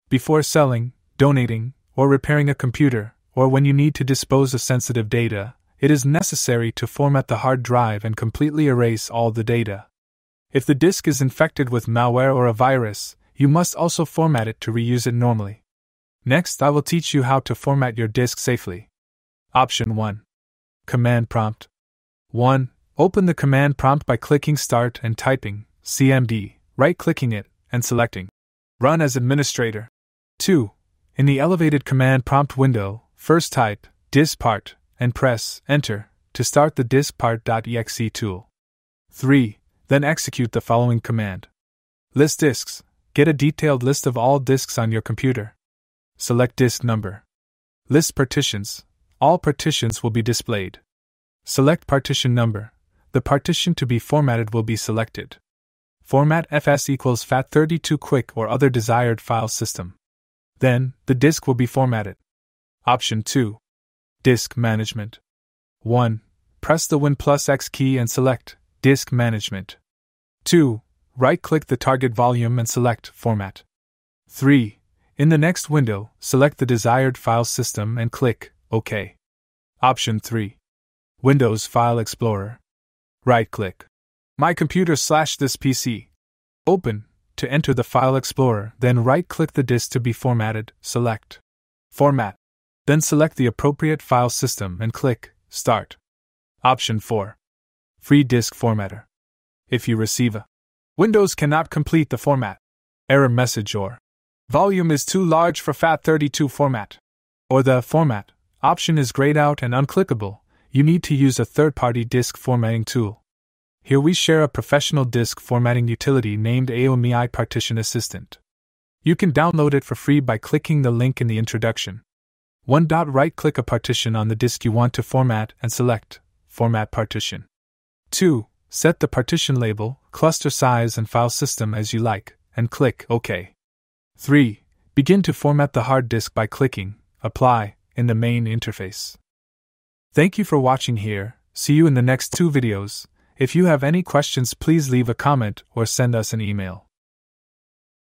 Before selling, donating, or repairing a computer, or when you need to dispose of sensitive data, it is necessary to format the hard drive and completely erase all the data. If the disk is infected with malware or a virus, you must also format it to reuse it normally. Next, I will teach you how to format your disk safely. Option 1. Command prompt. 1. Open the command prompt by clicking Start and typing CMD, right-clicking it, and selecting Run as administrator. 2. In the elevated command prompt window, first type diskpart and press Enter to start the diskpart.exe tool. 3. Then execute the following command. List disks. Get a detailed list of all disks on your computer. Select disk number. List partitions. All partitions will be displayed. Select partition number. The partition to be formatted will be selected. Format FS equals FAT32 quick or other desired file system. Then, the disk will be formatted. Option 2. Disk management. 1. Press the win+x key and select Disk Management. 2. Right-click the target volume and select Format. 3. In the next window, select the desired file system and click OK. Option 3. Windows File Explorer. Right-click. My computer/this PC. Open to enter the File Explorer, then right-click the disk to be formatted, select Format. Then select the appropriate file system and click Start. Option 4. Free Disk Formatter. If you receive a Windows cannot complete the format error message or volume is too large for FAT32 format, or the format option is grayed out and unclickable, you need to use a third-party disk formatting tool. Here we share a professional disk formatting utility named AOMI Partition Assistant. You can download it for free by clicking the link in the introduction. 1. Right-click a partition on the disk you want to format and select Format Partition. 2. Set the partition label, cluster size and file system as you like, and click OK. 3. Begin to format the hard disk by clicking Apply in the main interface. Thank you for watching here. See you in the next 2 videos. If you have any questions, please leave a comment or send us an email.